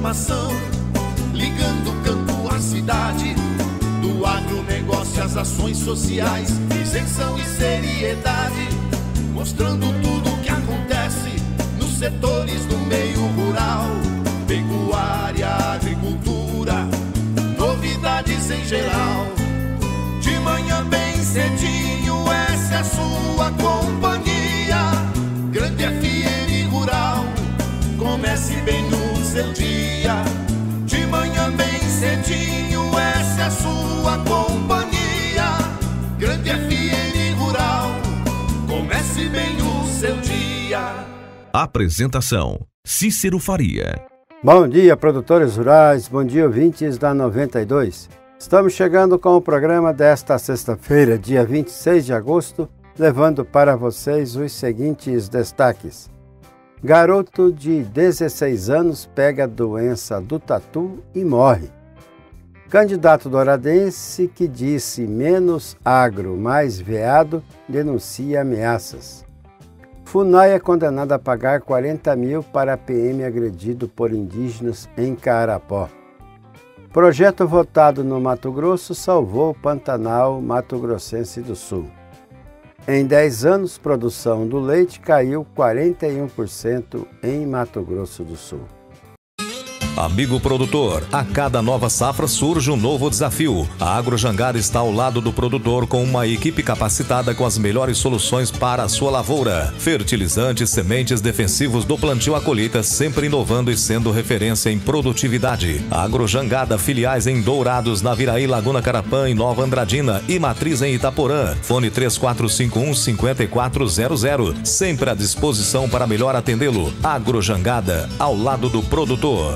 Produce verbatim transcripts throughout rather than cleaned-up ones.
informação, ligando o campo à cidade, do agronegócio às ações sociais, isenção e seriedade, mostrando tudo o que acontece nos setores do meio rural, pecuária, agricultura, novidades em geral. De manhã bem cedinho, essa é a sua companhia, Grande F M Rural, comece bem no seu dia. De manhã bem cedinho, essa é a sua companhia, Grande F M Rural, comece bem o seu dia. Apresentação: Cícero Faria. Bom dia, produtores rurais, bom dia, ouvintes da noventa e dois. Estamos chegando com o programa desta sexta-feira, dia vinte e seis de agosto, levando para vocês os seguintes destaques. Garoto de dezesseis anos pega a doença do tatu e morre. Candidato douradense que disse menos agro, mais veado, denuncia ameaças. FUNAI é condenado a pagar quarenta mil para P M agredido por indígenas em Carapó. Projeto votado no Mato Grosso salvou o Pantanal Mato Grossense do Sul. Em dez anos, produção do leite caiu quarenta e um por cento em Mato Grosso do Sul. Amigo produtor, a cada nova safra surge um novo desafio. A AgroJangada está ao lado do produtor com uma equipe capacitada com as melhores soluções para a sua lavoura. Fertilizantes, sementes defensivos do plantio à colheita, sempre inovando e sendo referência em produtividade. A AgroJangada, filiais em Dourados, Naviraí, Laguna Carapã e Nova Andradina e matriz em Itaporã. Fone três quatro cinco um, cinco quatro zero zero. Sempre à disposição para melhor atendê-lo. AgroJangada, ao lado do produtor.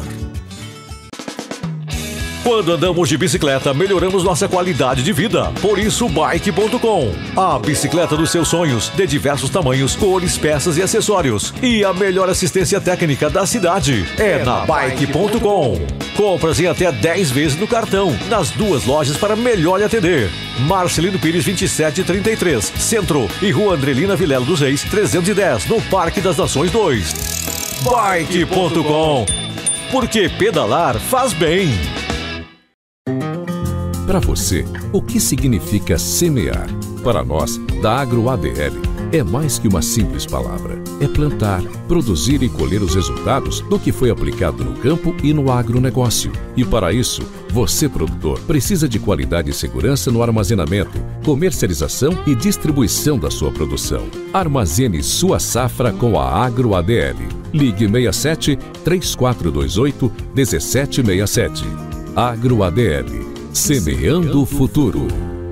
Quando andamos de bicicleta, melhoramos nossa qualidade de vida. Por isso, bike ponto com. A bicicleta dos seus sonhos, de diversos tamanhos, cores, peças e acessórios. E a melhor assistência técnica da cidade é na bike ponto com. Compras em até dez vezes no cartão, nas duas lojas para melhor lhe atender. Marcelino Pires vinte e sete trinta e três, Centro, e Rua Andrelina Vilela dos Reis trezentos e dez, no Parque das Nações dois. bike ponto com. Porque pedalar faz bem. Para você, o que significa semear? Para nós, da Agro A D L, é mais que uma simples palavra. É plantar, produzir e colher os resultados do que foi aplicado no campo e no agronegócio. E para isso, você, produtor, precisa de qualidade e segurança no armazenamento, comercialização e distribuição da sua produção. Armazene sua safra com a Agro A D L. Ligue seis sete, três quatro dois oito, um sete seis sete. Agro A D L. Semeando o futuro.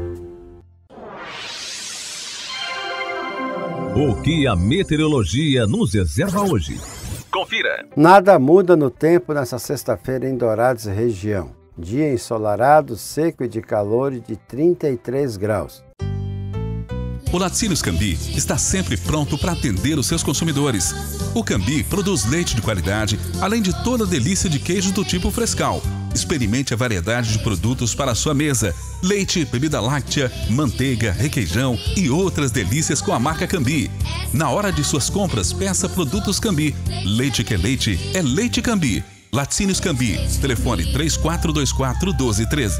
O que a meteorologia nos reserva hoje? Confira. Nada muda no tempo nessa sexta-feira em Dourados região. Dia ensolarado, seco e de calor de trinta e três graus. O Laticínios Cambi está sempre pronto para atender os seus consumidores. O Cambi produz leite de qualidade, além de toda a delícia de queijos do tipo frescal. Experimente a variedade de produtos para a sua mesa. Leite, bebida láctea, manteiga, requeijão e outras delícias com a marca Cambi. Na hora de suas compras, peça produtos Cambi. Leite que é leite, é leite Cambi. Laticínios Cambi. Telefone três quatro dois quatro, um dois um três.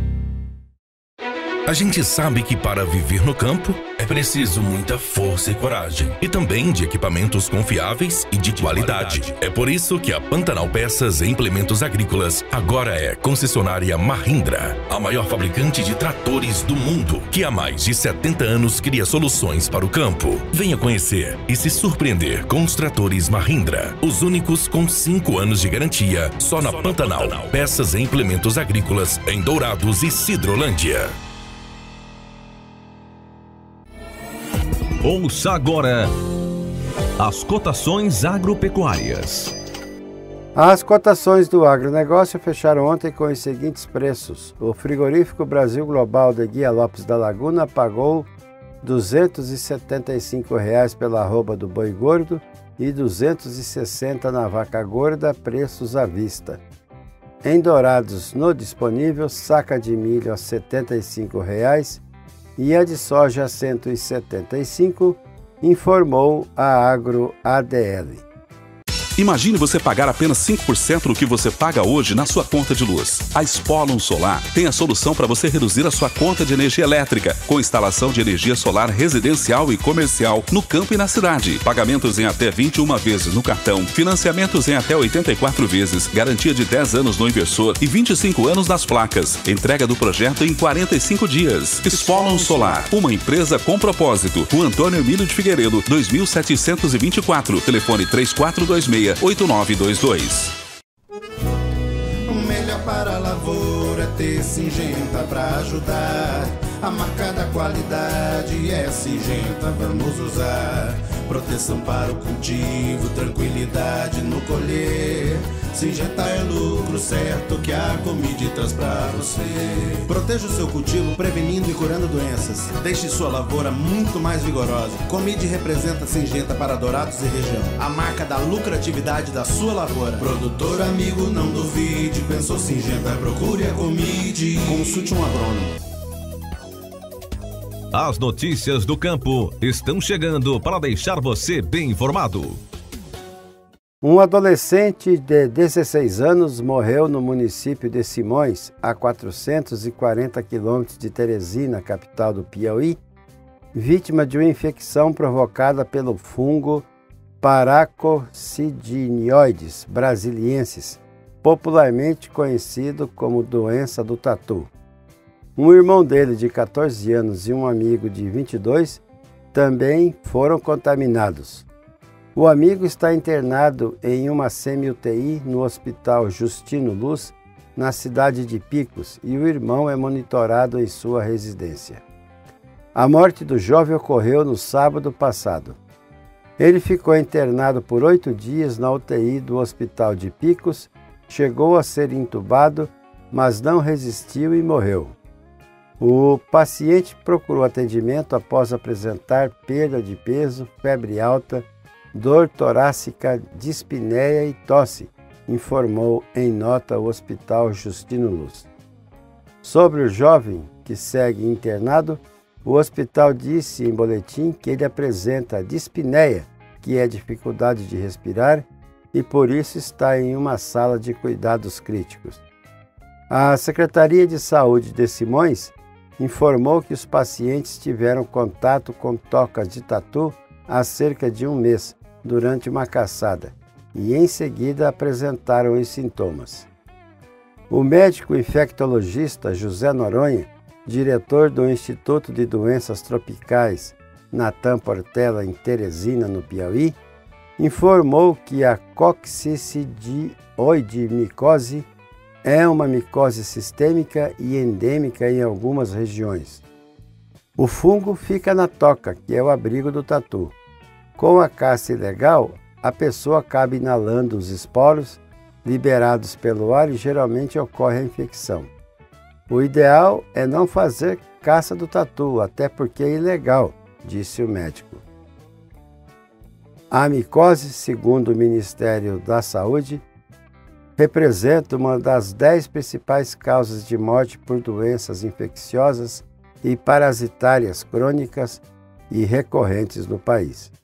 A gente sabe que para viver no campo é preciso muita força e coragem, e também de equipamentos confiáveis e de qualidade. É por isso que a Pantanal Peças e Implementos Agrícolas agora é concessionária Mahindra, a maior fabricante de tratores do mundo, que há mais de setenta anos cria soluções para o campo. Venha conhecer e se surpreender com os tratores Mahindra, os únicos com cinco anos de garantia, só na Pantanal Peças e Implementos Agrícolas, em Dourados e Sidrolândia. Ouça agora as cotações agropecuárias. As cotações do agronegócio fecharam ontem com os seguintes preços. O frigorífico Brasil Global de Guia Lopes da Laguna pagou duzentos e setenta e cinco reais pela arroba do boi gordo e duzentos e sessenta na vaca gorda, preços à vista. Em Dourados, no disponível, saca de milho a setenta e cinco reais e a de soja a cento e setenta e cinco, informou a Agro A D L. Imagine você pagar apenas cinco por cento do que você paga hoje na sua conta de luz. A Spolum Solar tem a solução para você reduzir a sua conta de energia elétrica, com instalação de energia solar residencial e comercial no campo e na cidade. Pagamentos em até vinte e uma vezes no cartão, financiamentos em até oitenta e quatro vezes, garantia de dez anos no inversor e vinte e cinco anos nas placas. Entrega do projeto em quarenta e cinco dias. Spolum Solar, uma empresa com propósito. Rua Antônio Emílio de Figueiredo, dois mil setecentos e vinte e quatro. Telefone três quatro dois seis, oito nove dois dois. O melhor para a lavoura é ter Syngenta pra ajudar. A marca da qualidade é Syngenta, vamos usar. Proteção para o cultivo, tranquilidade no colher. Syngenta é lucro certo que a Comide traz pra você. Proteja o seu cultivo prevenindo e curando doenças. Deixe sua lavoura muito mais vigorosa. Comide representa Syngenta para Dourados e região, a marca da lucratividade da sua lavoura. Produtor amigo, não duvide, pensou Syngenta, procure a Comide. Consulte um agrônomo. As notícias do campo estão chegando para deixar você bem informado. Um adolescente de dezesseis anos morreu no município de Simões, a quatrocentos e quarenta quilômetros de Teresina, capital do Piauí, vítima de uma infecção provocada pelo fungo Paracocidinioides brasiliensis, popularmente conhecido como doença do tatu. Um irmão dele de quatorze anos e um amigo de vinte e dois também foram contaminados. O amigo está internado em uma semi-U T I no Hospital Justino Luz, na cidade de Picos, e o irmão é monitorado em sua residência. A morte do jovem ocorreu no sábado passado. Ele ficou internado por oito dias na U T I do Hospital de Picos, chegou a ser entubado, mas não resistiu e morreu. O paciente procurou atendimento após apresentar perda de peso, febre alta, dor torácica, dispneia e tosse, informou em nota o Hospital Justino Luz. Sobre o jovem que segue internado, o hospital disse em boletim que ele apresenta dispneia, que é dificuldade de respirar, e por isso está em uma sala de cuidados críticos. A Secretaria de Saúde de Simões informou que os pacientes tiveram contato com tocas de tatu há cerca de um mês, durante uma caçada, e em seguida apresentaram os sintomas. O médico infectologista José Noronha, diretor do Instituto de Doenças Tropicais Natan Portela, em Teresina, no Piauí, informou que a coccidioidemicose é uma micose sistêmica e endêmica em algumas regiões. O fungo fica na toca, que é o abrigo do tatu. Com a caça ilegal, a pessoa acaba inalando os esporos liberados pelo ar e geralmente ocorre a infecção. O ideal é não fazer caça do tatu, até porque é ilegal, disse o médico. A micose, segundo o Ministério da Saúde, representa uma das dez principais causas de morte por doenças infecciosas e parasitárias crônicas e recorrentes no país.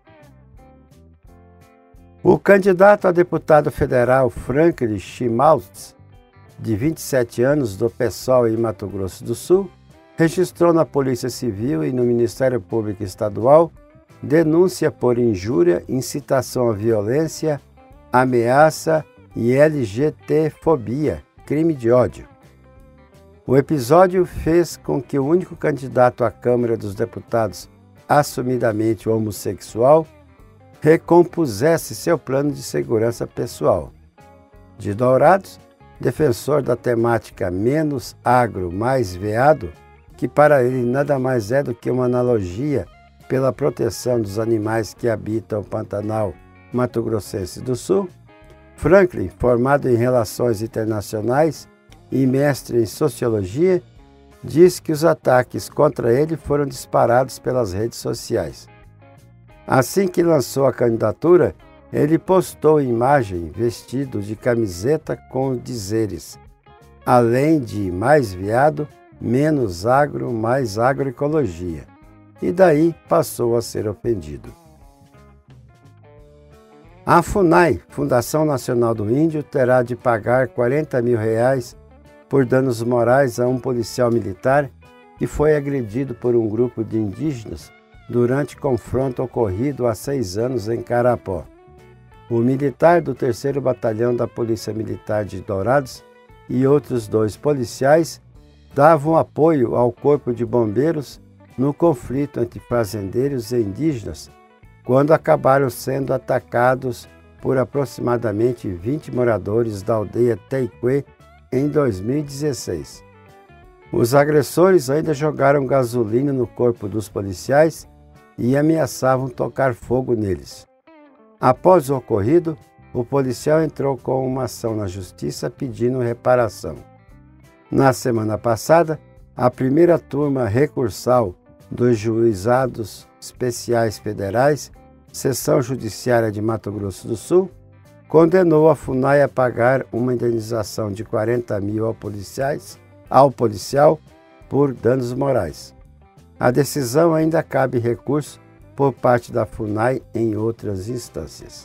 O candidato a deputado federal Franklin Schmaltz, de vinte e sete anos, do PSOL em Mato Grosso do Sul, registrou na Polícia Civil e no Ministério Público Estadual denúncia por injúria, incitação à violência, ameaça e L G B T-fobia, crime de ódio. O episódio fez com que o único candidato à Câmara dos Deputados assumidamente homossexual recompusesse seu plano de segurança pessoal. De Dourados, defensor da temática menos agro, mais veado, que para ele nada mais é do que uma analogia pela proteção dos animais que habitam o Pantanal Mato-Grossense do Sul, Franklin, formado em Relações Internacionais e mestre em Sociologia, diz que os ataques contra ele foram disparados pelas redes sociais. Assim que lançou a candidatura, ele postou imagem vestido de camiseta com dizeres: além de mais veado, menos agro, mais agroecologia. E daí passou a ser ofendido. A FUNAI, Fundação Nacional do Índio, terá de pagar quarenta mil reais por danos morais a um policial militar que foi agredido por um grupo de indígenas durante confronto ocorrido há seis anos em Carapó. O militar do terceiro Batalhão da Polícia Militar de Dourados e outros dois policiais davam apoio ao Corpo de Bombeiros no conflito entre fazendeiros e indígenas, quando acabaram sendo atacados por aproximadamente vinte moradores da aldeia Teicuê em dois mil e dezesseis. Os agressores ainda jogaram gasolina no corpo dos policiais e ameaçavam tocar fogo neles. Após o ocorrido, o policial entrou com uma ação na justiça pedindo reparação. Na semana passada, a primeira turma recursal dos Juizados Especiais Federais, Seção Judiciária de Mato Grosso do Sul, condenou a FUNAI a pagar uma indenização de quarenta mil ao, policiais, ao policial por danos morais. A decisão ainda cabe recurso por parte da FUNAI em outras instâncias.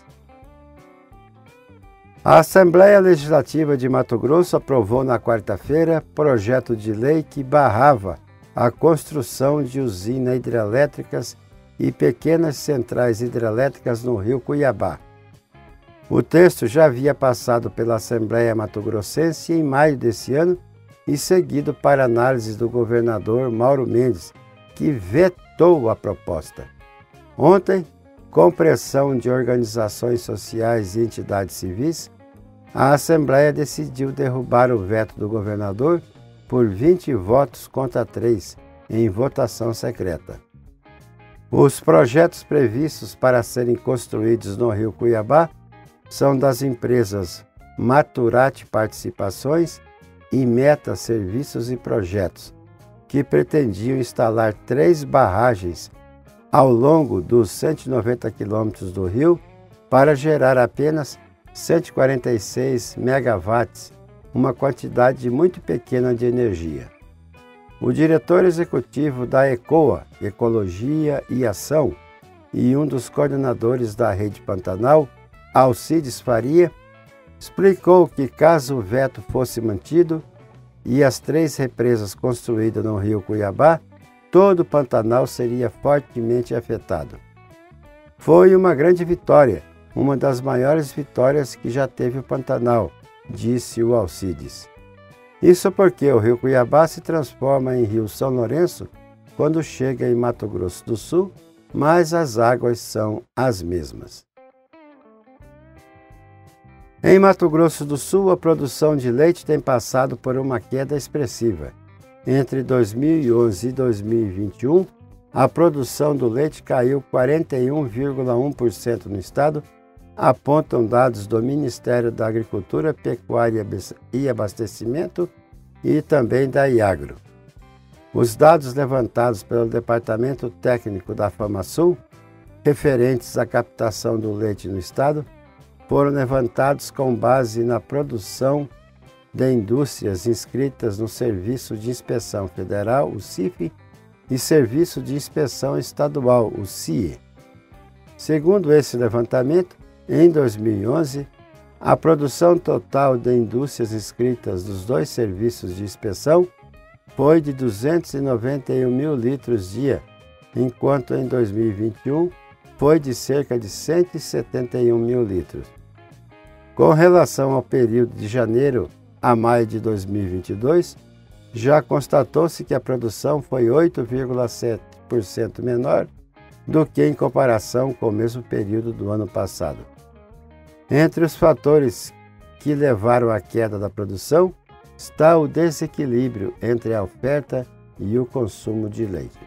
A Assembleia Legislativa de Mato Grosso aprovou na quarta-feira projeto de lei que barrava a construção de usinas hidrelétricas e pequenas centrais hidrelétricas no rio Cuiabá. O texto já havia passado pela Assembleia Mato-Grossense em maio desse ano e seguido para análise do governador Mauro Mendes, que vetou a proposta. Ontem, com pressão de organizações sociais e entidades civis, a Assembleia decidiu derrubar o veto do governador por vinte votos contra três, em votação secreta. Os projetos previstos para serem construídos no rio Cuiabá são das empresas Maturati Participações e Meta Serviços e Projetos, que pretendiam instalar três barragens ao longo dos cento e noventa quilômetros do rio para gerar apenas cento e quarenta e seis megawatts, uma quantidade muito pequena de energia. O diretor executivo da ECOA, Ecologia e Ação, e um dos coordenadores da Rede Pantanal, Alcides Faria, explicou que caso o veto fosse mantido e as três represas construídas no rio Cuiabá, todo o Pantanal seria fortemente afetado. Foi uma grande vitória, uma das maiores vitórias que já teve o Pantanal, disse o Alcides. Isso porque o rio Cuiabá se transforma em rio São Lourenço quando chega em Mato Grosso do Sul, mas as águas são as mesmas. Em Mato Grosso do Sul, a produção de leite tem passado por uma queda expressiva. Entre dois mil e onze e dois mil e vinte e um, a produção do leite caiu quarenta e um vírgula um por cento no estado, apontam dados do Ministério da Agricultura, Pecuária e Abastecimento e também da Iagro. Os dados levantados pelo Departamento Técnico da FamaSul, referentes à captação do leite no estado, foram levantados com base na produção de indústrias inscritas no Serviço de Inspeção Federal, o C I F, e Serviço de Inspeção Estadual, o C I E. Segundo esse levantamento, em dois mil e onze, a produção total de indústrias inscritas nos dois serviços de inspeção foi de duzentos e noventa e um mil litros dia, enquanto em dois mil e vinte e um foi de cerca de cento e setenta e um mil litros. Com relação ao período de janeiro a maio de dois mil e vinte e dois, já constatou-se que a produção foi oito vírgula sete por cento menor do que em comparação com o mesmo período do ano passado. Entre os fatores que levaram à queda da produção está o desequilíbrio entre a oferta e o consumo de leite.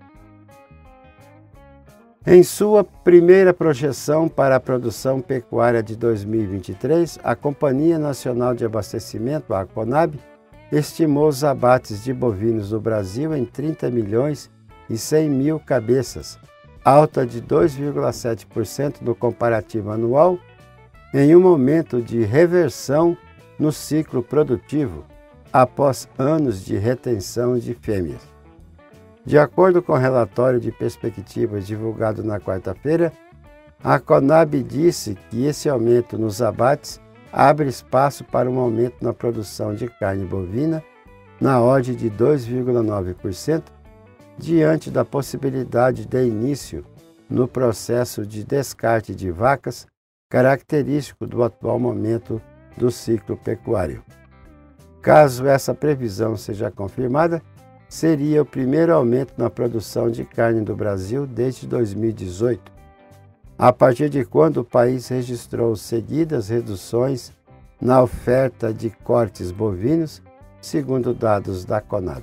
Em sua primeira projeção para a produção pecuária de dois mil e vinte e três, a Companhia Nacional de Abastecimento, a CONAB, estimou os abates de bovinos no Brasil em trinta milhões e cem mil cabeças, alta de dois vírgula sete por cento no comparativo anual, em um momento de reversão no ciclo produtivo, após anos de retenção de fêmeas. De acordo com o relatório de perspectivas divulgado na quarta-feira, A Conab disse que esse aumento nos abates abre espaço para um aumento na produção de carne bovina na ordem de dois vírgula nove por cento, diante da possibilidade de início no processo de descarte de vacas, característico do atual momento do ciclo pecuário. Caso essa previsão seja confirmada, seria o primeiro aumento na produção de carne do Brasil desde dois mil e dezoito, a partir de quando o país registrou seguidas reduções na oferta de cortes bovinos, segundo dados da Conab.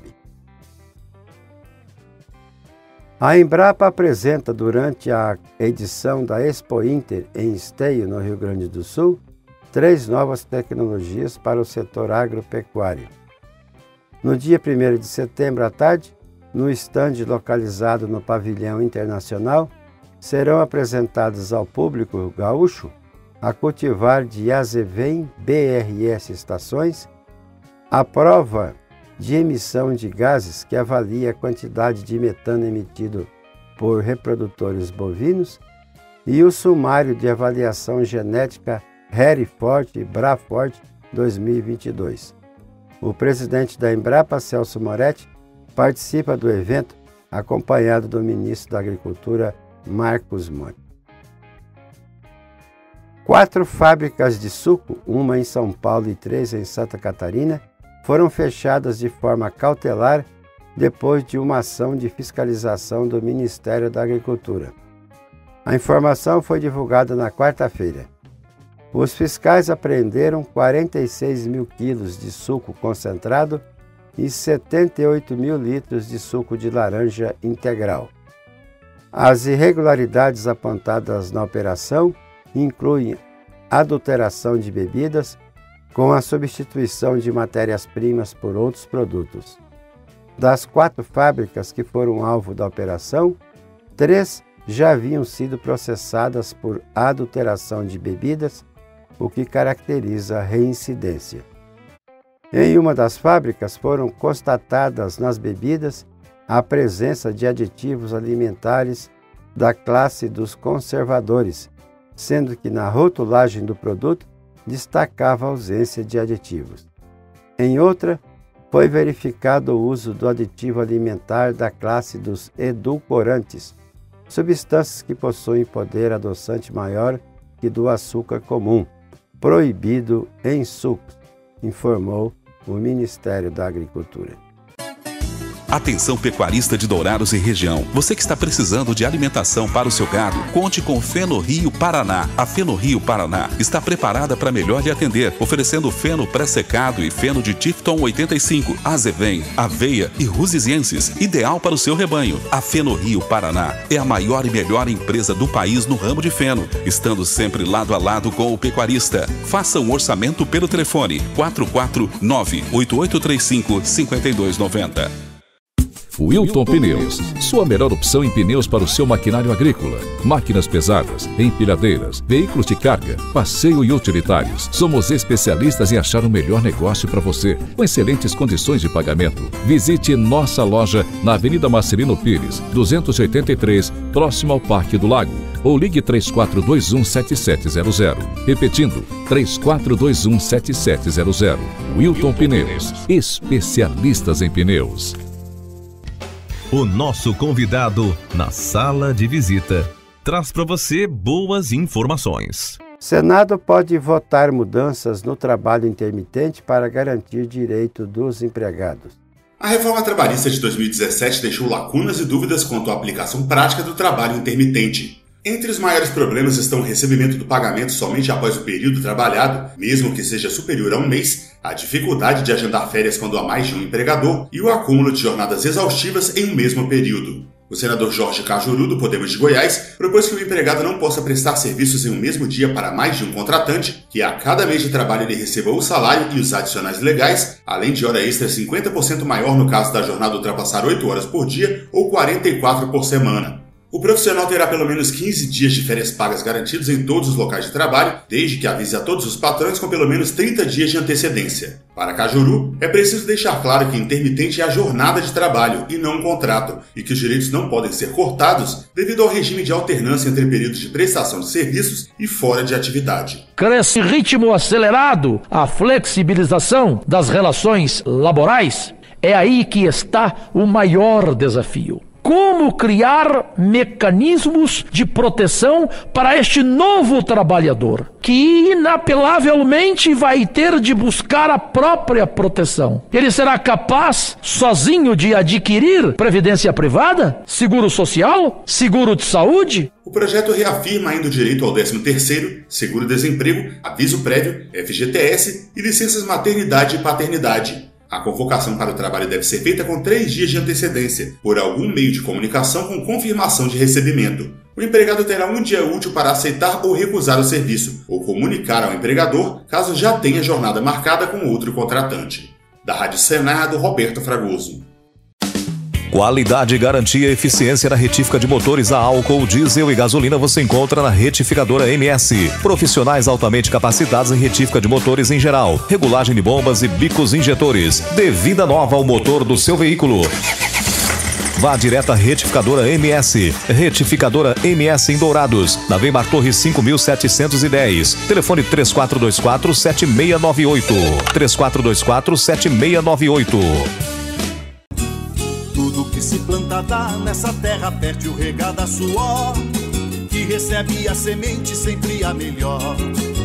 A Embrapa apresenta durante a edição da Expo Inter em Esteio, no Rio Grande do Sul, três novas tecnologias para o setor agropecuário. No dia primeiro de setembro à tarde, no estande localizado no Pavilhão Internacional, serão apresentadas ao público gaúcho a cultivar de Azevém B R S estações, a prova de emissão de gases que avalia a quantidade de metano emitido por reprodutores bovinos e o sumário de avaliação genética Hereford Braford dois mil e vinte e dois. O presidente da Embrapa, Celso Moretti, participa do evento acompanhado do ministro da Agricultura, Marcos Monte. Quatro fábricas de suco, uma em São Paulo e três em Santa Catarina, foram fechadas de forma cautelar depois de uma ação de fiscalização do Ministério da Agricultura. A informação foi divulgada na quarta-feira. Os fiscais apreenderam quarenta e seis mil quilos de suco concentrado e setenta e oito mil litros de suco de laranja integral. As irregularidades apontadas na operação incluem adulteração de bebidas com a substituição de matérias-primas por outros produtos. Das quatro fábricas que foram alvo da operação, três já haviam sido processadas por adulteração de bebidas, o que caracteriza a reincidência. Em uma das fábricas foram constatadas nas bebidas a presença de aditivos alimentares da classe dos conservadores, sendo que na rotulagem do produto destacava a ausência de aditivos. Em outra, foi verificado o uso do aditivo alimentar da classe dos edulcorantes, substâncias que possuem poder adoçante maior que do açúcar comum, proibido em sucos, informou o Ministério da Agricultura. Atenção pecuarista de Dourados e região. Você que está precisando de alimentação para o seu gado, conte com Feno Rio Paraná. A Feno Rio Paraná está preparada para melhor lhe atender, oferecendo feno pré-secado e feno de Tifton oitenta e cinco, Azevém, aveia e rusiziensis, ideal para o seu rebanho. A Feno Rio Paraná é a maior e melhor empresa do país no ramo de feno, estando sempre lado a lado com o pecuarista. Faça um orçamento pelo telefone quatro quatro nove, oito oito três cinco, cinco dois nove zero. Wilton Pneus, sua melhor opção em pneus para o seu maquinário agrícola. Máquinas pesadas, empilhadeiras, veículos de carga, passeio e utilitários. Somos especialistas em achar o melhor negócio para você, com excelentes condições de pagamento. Visite nossa loja na Avenida Marcelino Pires, duzentos e oitenta e três, próximo ao Parque do Lago. Ou ligue três quatro dois um, sete sete zero zero. Repetindo, três quatro dois um, sete sete zero zero. Wilton Pneus, especialistas em pneus. O nosso convidado na sala de visita traz para você boas informações. Senado pode votar mudanças no trabalho intermitente para garantir direito dos empregados. A reforma trabalhista de dois mil e dezessete deixou lacunas e dúvidas quanto à aplicação prática do trabalho intermitente. Entre os maiores problemas estão o recebimento do pagamento somente após o período trabalhado, mesmo que seja superior a um mês, a dificuldade de agendar férias quando há mais de um empregador e o acúmulo de jornadas exaustivas em um mesmo período. O senador Jorge Cajuru, do Podemos de Goiás, propôs que o empregado não possa prestar serviços em um mesmo dia para mais de um contratante, que a cada mês de trabalho ele receba o salário e os adicionais legais, além de hora extra cinquenta por cento maior no caso da jornada ultrapassar oito horas por dia ou quarenta e quatro por semana. O profissional terá pelo menos quinze dias de férias pagas garantidos em todos os locais de trabalho, desde que avise a todos os patrões com pelo menos trinta dias de antecedência. Para Cajuru, é preciso deixar claro que intermitente é a jornada de trabalho e não um contrato, e que os direitos não podem ser cortados devido ao regime de alternância entre períodos de prestação de serviços e fora de atividade. Cresce em ritmo acelerado a flexibilização das relações laborais. É aí que está o maior desafio. Como criar mecanismos de proteção para este novo trabalhador, que inapelavelmente vai ter de buscar a própria proteção? Ele será capaz, sozinho, de adquirir previdência privada, seguro social, seguro de saúde? O projeto reafirma ainda o direito ao décimo terceiro, seguro-desemprego, aviso prévio, F G T S e licenças maternidade e paternidade. A convocação para o trabalho deve ser feita com três dias de antecedência, por algum meio de comunicação com confirmação de recebimento. O empregado terá um dia útil para aceitar ou recusar o serviço, ou comunicar ao empregador caso já tenha jornada marcada com outro contratante. Da Rádio Senado, Roberto Fragoso. Qualidade, garantia e eficiência na retífica de motores a álcool, diesel e gasolina você encontra na Retificadora M S. Profissionais altamente capacitados em retífica de motores em geral, regulagem de bombas e bicos injetores. Dê vida nova ao motor do seu veículo. Vá direto à Retificadora M S. Retificadora M S em Dourados, na Weimar Torres cinco mil setecentos e dez. Telefone três quatro dois quatro, sete seis nove oito. três quatro dois quatro, sete seis nove oito. Tudo que se planta dá nessa terra fértil regada a suor, que recebe a semente sempre a melhor.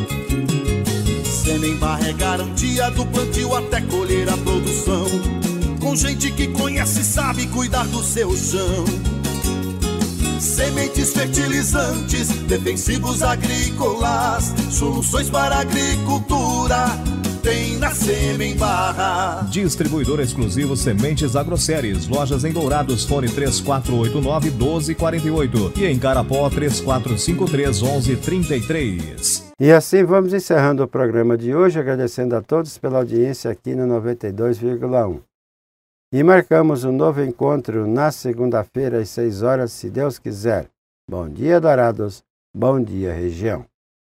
Semembar é garantia do plantio até colher a produção, com gente que conhece e sabe cuidar do seu chão. Sementes fertilizantes, defensivos agrícolas, soluções para a agricultura tem na Semembar. Distribuidor exclusivo Sementes Agroceres. Lojas em Dourados, fone três quatro oito nove, um dois quatro oito e em Carapó três quatro cinco três, um um três três. E assim vamos encerrando o programa de hoje, agradecendo a todos pela audiência aqui no noventa e dois vírgula um. E marcamos um novo encontro na segunda-feira às seis horas, se Deus quiser. Bom dia, Dourados. Bom dia, região.